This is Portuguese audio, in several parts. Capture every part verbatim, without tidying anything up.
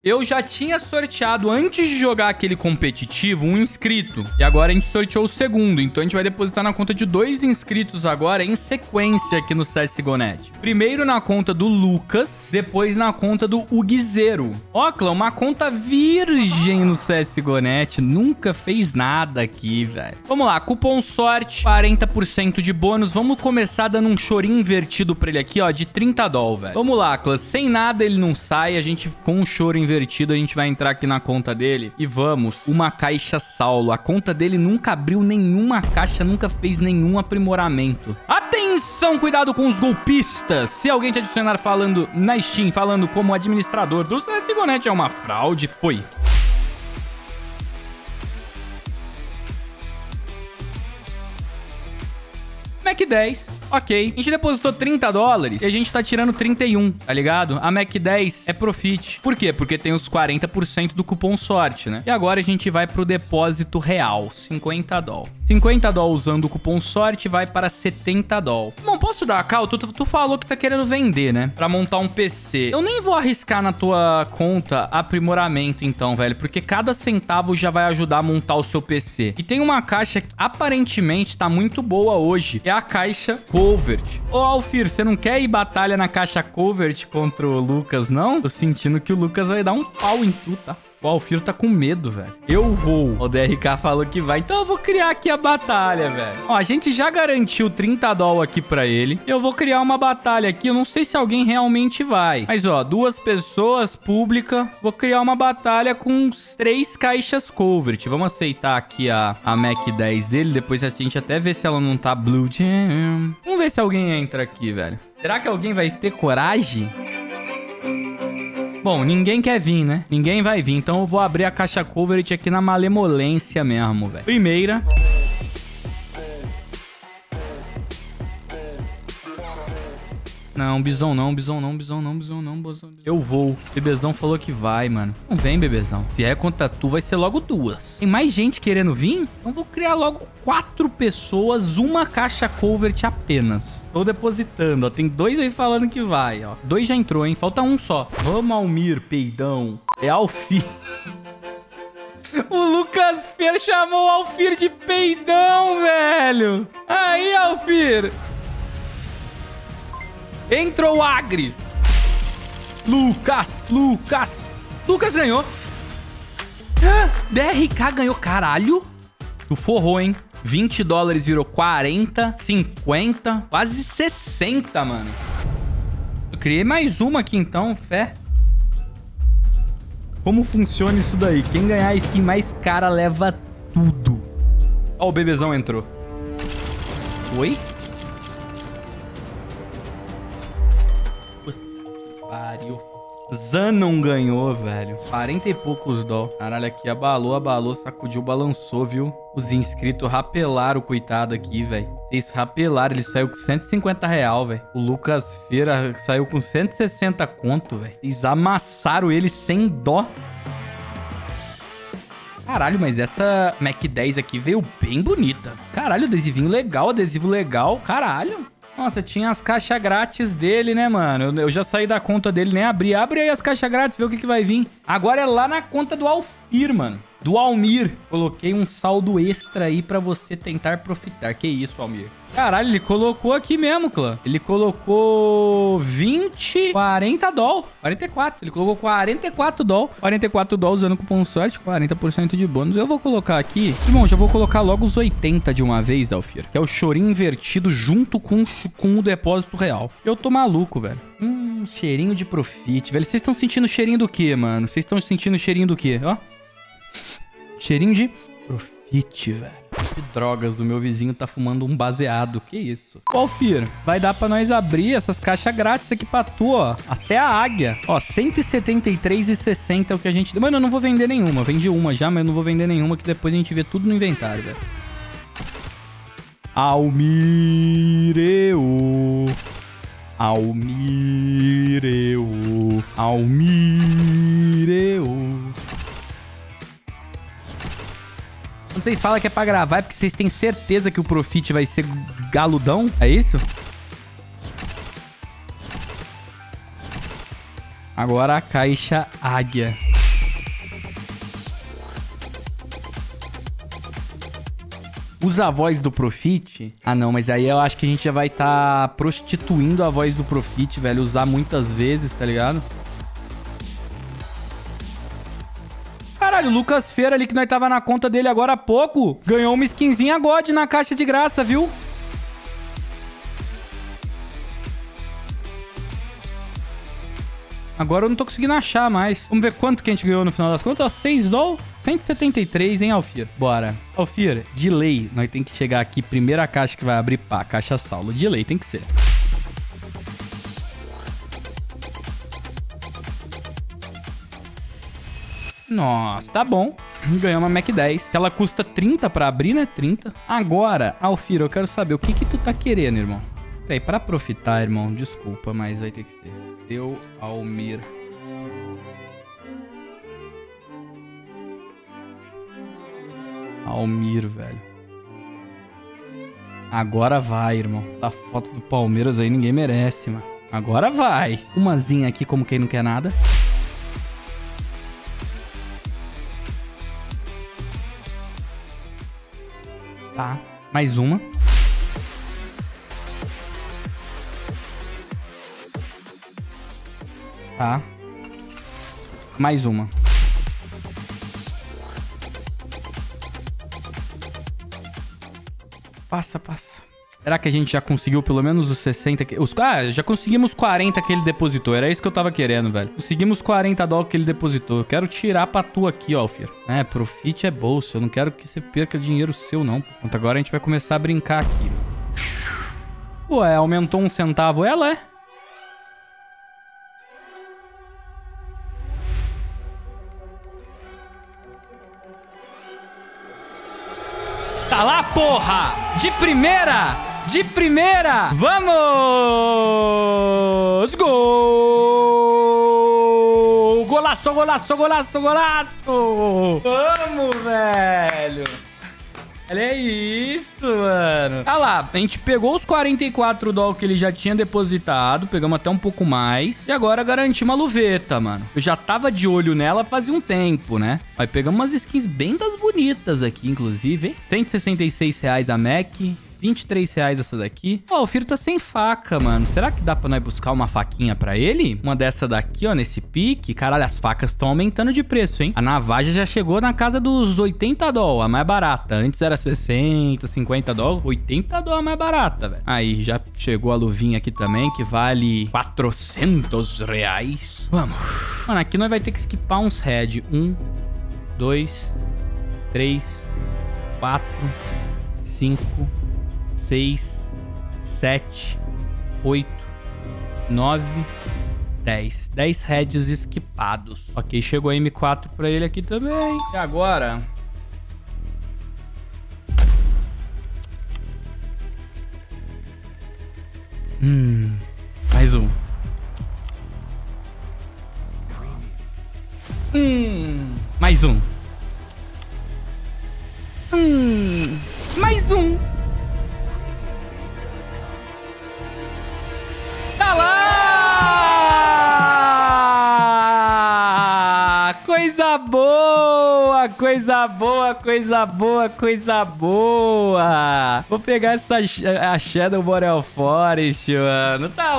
Eu já tinha sorteado, antes de jogar aquele competitivo, um inscrito. E agora a gente sorteou o segundo. Então a gente vai depositar na conta de dois inscritos agora, em sequência aqui no C S G O Net. Primeiro na conta do Lucas, depois na conta do Uguizeiro. Ó, clã, uma conta virgem no C S G O Net. Nunca fez nada aqui, velho. Vamos lá, cupom sorte, quarenta por cento de bônus. Vamos começar dando um chorinho invertido pra ele aqui, ó, de trinta dólares, velho. Vamos lá, clã. Sem nada ele não sai. A gente, com um choro invertido, a gente vai entrar aqui na conta dele e vamos. Uma caixa Saulo. A conta dele nunca abriu nenhuma caixa, nunca fez nenhum aprimoramento. Atenção, cuidado com os golpistas. Se alguém te adicionar falando na Steam, falando como administrador do C S G O Net é uma fraude, foi. Mac dez, ok. A gente depositou trinta dólares e a gente tá tirando trinta e um, tá ligado? A Mac dez é profit. Por quê? Porque tem os quarenta por cento do cupom sorte, né? E agora a gente vai pro depósito real, cinquenta dólares. cinquenta dólares usando o cupom sorte vai para setenta dólares. Bom, posso dar a cal? Tu, tu, tu falou que tá querendo vender, né? Pra montar um P C. Eu nem vou arriscar na tua conta aprimoramento, então, velho. Porque cada centavo já vai ajudar a montar o seu P C. E tem uma caixa que aparentemente tá muito boa hoje. É a caixa Covert. Ô, Alfir, você não quer ir batalha na caixa Covert contra o Lucas, não? Tô sentindo que o Lucas vai dar um pau em tu, tá? O Alfiro tá com medo, velho. Eu vou. O D R K falou que vai. Então eu vou criar aqui a batalha, velho. Ó, a gente já garantiu trinta dólares aqui pra ele. Eu vou criar uma batalha aqui. Eu não sei se alguém realmente vai. Mas, ó, duas pessoas, pública. Vou criar uma batalha com três caixas Covert. Vamos aceitar aqui a, a Mac dez dele. Depois a gente até vê se ela não tá blue. Vamos ver se alguém entra aqui, velho. Será que alguém vai ter coragem? Bom, ninguém quer vir, né? Ninguém vai vir. Então eu vou abrir a caixa Covert aqui na malemolência mesmo, velho. Primeira. Não, Bison não, Bison não, Bison não, Bison não, Bison não. Eu vou. Bebezão falou que vai, mano. Não vem, Bebezão. Se é contra tu, vai ser logo duas. Tem mais gente querendo vir? Então vou criar logo quatro pessoas, uma caixa Covert apenas. Tô depositando, ó. Tem dois aí falando que vai, ó. Dois já entrou, hein? Falta um só. Vamos, Almir, peidão. É Alfir. O Lucas Fer chamou o Alfir de peidão, velho. Aí, Alfir. Entrou o Agris. Lucas, Lucas. Lucas ganhou. Ah, B R K ganhou. Caralho. Tu forrou, hein? vinte dólares virou quarenta, cinquenta, quase sessenta, mano. Eu criei mais uma aqui, então, fé. Como funciona isso daí? Quem ganhar a skin mais cara leva tudo. Ó, o bebezão entrou. Oi? Pariu. Zanon ganhou, velho. quarenta e poucos dó. Caralho, aqui abalou, abalou, sacudiu, balançou, viu? Os inscritos rapelaram o coitado aqui, velho. Vocês rapelaram, ele saiu com cento e cinquenta real, velho. O Lucas Feira saiu com cento e sessenta conto, velho. Eles amassaram ele sem dó. Caralho, mas essa Mac dez aqui veio bem bonita. Caralho, adesivinho legal, adesivo legal. Caralho. Nossa, tinha as caixas grátis dele, né, mano? Eu, eu já saí da conta dele, nem abri. Abre aí as caixas grátis, vê o que, que vai vir. Agora é lá na conta do Alfir, mano. Do Almir. Coloquei um saldo extra aí pra você tentar profitar. Que isso, Almir? Caralho, ele colocou aqui mesmo, clã. Ele colocou vinte, quarenta dólares. quarenta e quatro. Ele colocou quarenta e quatro dólares. quarenta e quatro dólares usando cupom sorte. quarenta por cento de bônus. Eu vou colocar aqui. Irmão, já vou colocar logo os oitenta de uma vez, Alfir. Que é o chorinho invertido junto com, com o depósito real. Eu tô maluco, velho. Hum, cheirinho de profit, velho. Vocês estão sentindo cheirinho do quê, mano? Vocês estão sentindo cheirinho do quê? Ó. Cheirinho de profit, velho. Que drogas, o meu vizinho tá fumando um baseado. Que isso? Ó, Alfir, vai dar pra nós abrir essas caixas grátis aqui pra tu, ó. Até a águia. Ó, cento e setenta e três e sessenta é o que a gente... Mano, eu não vou vender nenhuma. Vendi uma já, mas eu não vou vender nenhuma, que depois a gente vê tudo no inventário, velho. Almireu. Almireu. Almireu. Quando vocês falam que é pra gravar, é porque vocês têm certeza que o profit vai ser galudão? É isso? Agora a caixa águia. Usa a voz do Profit? Ah, não, mas aí eu acho que a gente já vai estar tá prostituindo a voz do Profit, velho. Usar muitas vezes, tá ligado? Caralho, o Lucas Feira ali que nós tava na conta dele agora há pouco, ganhou uma skinzinha God na caixa de graça, viu? Agora eu não tô conseguindo achar mais. Vamos ver quanto que a gente ganhou no final das contas. seis dólares, cento e setenta e três, hein, Alfir? Bora. Alfir, de lei, nós tem que chegar aqui. Primeira caixa que vai abrir, pá, caixa Saulo. De lei, tem que ser. Nossa, tá bom. Ganhamos uma Mac dez. Ela custa trinta pra abrir, né? trinta. Agora, Alfir, eu quero saber o que que tu tá querendo, irmão. Peraí, pra profitar, irmão, desculpa, mas vai ter que ser. Seu Almir. Almir, velho. Agora vai, irmão. A foto do Palmeiras aí ninguém merece, mano. Agora vai. Umazinha aqui como quem não quer nada. Tá, mais uma. Tá. Mais uma. Passa, passa. Será que a gente já conseguiu pelo menos os sessenta... Que... Os... Ah, já conseguimos quarenta que ele depositou. Era isso que eu tava querendo, velho. Conseguimos quarenta dólares que ele depositou. Eu quero tirar pra tu aqui, ó, Alfir. É, Profit é bolsa. Eu não quero que você perca dinheiro seu, não. Pronto, agora a gente vai começar a brincar aqui. Ué, aumentou um centavo ela, é? Tá lá, porra! De primeira! De primeira! Vamos! Gol! Golaço, golaço, golaço, golaço! Vamos, velho! Olha isso, mano. Olha lá, a gente pegou os quarenta e quatro dólares que ele já tinha depositado, pegamos até um pouco mais, e agora garantimos a luveta, mano. Eu já tava de olho nela fazia um tempo, né? Aí pegamos umas skins bem das bonitas aqui, inclusive, hein? cento e sessenta e seis reais a Mac. vinte e três reais essa daqui. Ó, oh, o Firo tá sem faca, mano. Será que dá pra nós buscar uma faquinha pra ele? Uma dessa daqui, ó, nesse pique. Caralho, as facas estão aumentando de preço, hein? A navaja já chegou na casa dos oitenta dólares, a mais barata. Antes era sessenta, cinquenta dólares. oitenta dólares a mais barata, velho. Aí, já chegou a luvinha aqui também, que vale quatrocentos reais. Vamos. Mano, aqui nós vai ter que skipar uns head. Um, dois, três, quatro, cinco... seis, sete, oito, nove, dez. dez heads esquipados. Ok, chegou a M quatro pra ele aqui também. E agora... Hum... Mais um. Hum... Mais um. Hum... Mais um. Tá lá! Coisa boa, coisa boa, coisa boa, coisa boa. Vou pegar essa a Shadow Boreal Forest, mano. Tá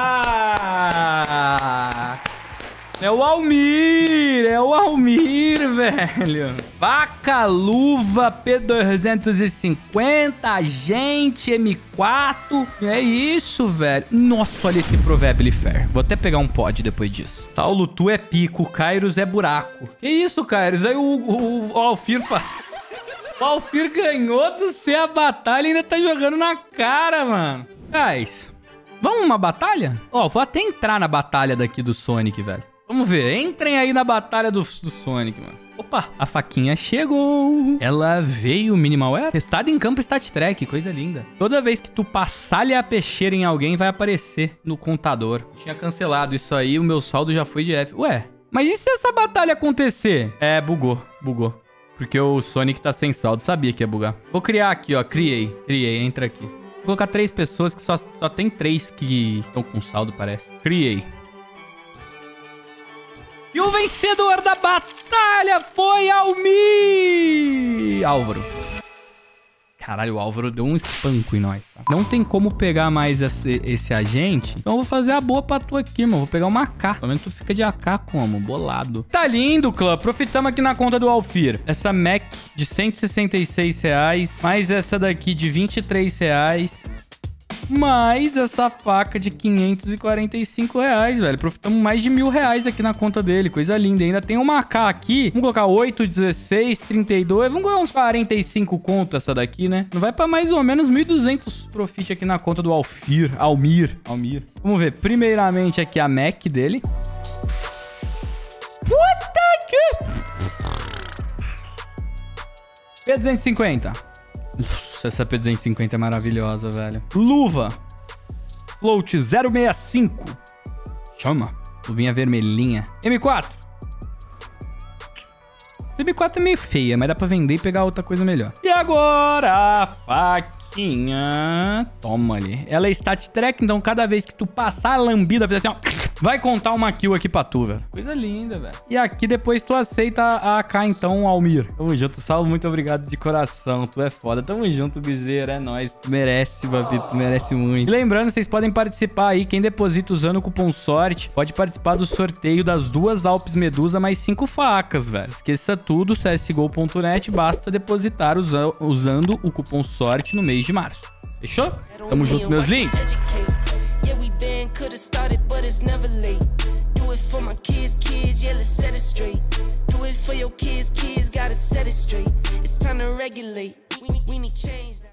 lá! É o Almir, é o Almir, velho. Vaca, luva, P duzentos e cinquenta, agente, M quatro. É isso, velho. Nossa, olha esse Proverbially Fair. Vou até pegar um pod depois disso. Saulo, tu é pico, Kairos é buraco. Que isso, Kairos? Aí o, o, o Alfir fala... O Alfir ganhou do ser a batalha e ainda tá jogando na cara, mano. Guys, vamos uma batalha? Ó, vou até entrar na batalha daqui do Sonic, velho. Vamos ver, entrem aí na batalha do, do Sonic, mano. Opa, a faquinha chegou. Ela veio minimalware. Testado em campo stat track, coisa linda. Toda vez que tu passar-lhe a peixeira em alguém, vai aparecer no contador. Eu tinha cancelado isso aí, o meu saldo já foi de F. Ué, mas e se essa batalha acontecer? É, bugou, bugou. Porque o Sonic tá sem saldo, sabia que ia bugar. Vou criar aqui, ó, criei, criei, entra aqui. Vou colocar três pessoas que só, só tem três que estão com saldo, parece. Criei. E o vencedor da batalha foi Almir! Álvaro. Caralho, o Álvaro deu um espanco em nós, tá? Não tem como pegar mais esse, esse agente. Então eu vou fazer a boa pra tu aqui, mano. Vou pegar uma A K. Pelo menos tu fica de A K como? Bolado. Tá lindo, clã. Profitamos aqui na conta do Alfir. Essa Mac de cento e sessenta e seis reais. Mais essa daqui de vinte e três reais. Mais essa faca de quinhentos e quarenta e cinco reais, velho. Profitamos mais de mil reais aqui na conta dele. Coisa linda. Ainda tem uma A K aqui. Vamos colocar oito, dezesseis, trinta e dois. Vamos colocar uns quarenta e cinco conto essa daqui, né? Não vai pra mais ou menos mil e duzentos profit aqui na conta do Alfir. Almir. Almir. Vamos ver. Primeiramente aqui a Mac dele. Puta que... P duzentos e cinquenta. Essa P duzentos e cinquenta é maravilhosa, velho. Luva. Float zero sessenta e cinco. Chama. Luvinha vermelhinha. M quatro. Essa M quatro é meio feia, mas dá pra vender e pegar outra coisa melhor. E agora a faquinha. Toma ali. Ela é stat track, então cada vez que tu passar a lambida, fazer assim, ó, vai contar uma kill aqui pra tu, velho. Coisa linda, velho. E aqui depois tu aceita a A K, então, Almir. Tamo junto. Salve, muito obrigado de coração. Tu é foda. Tamo junto, Bizeiro. É nóis. Tu merece, Babito. Tu merece muito. E lembrando, vocês podem participar aí. Quem deposita usando o cupom sorte pode participar do sorteio das duas Alpes Medusa mais cinco facas, velho. Esqueça tudo. C S G O ponto net. Basta depositar usa usando o cupom sorte no mês de março. Fechou? Tamo junto, meus links. Could've started, but it's never late. Do it for my kids, kids, yeah, let's set it straight. Do it for your kids, kids, gotta set it straight. It's time to regulate. We, we need change.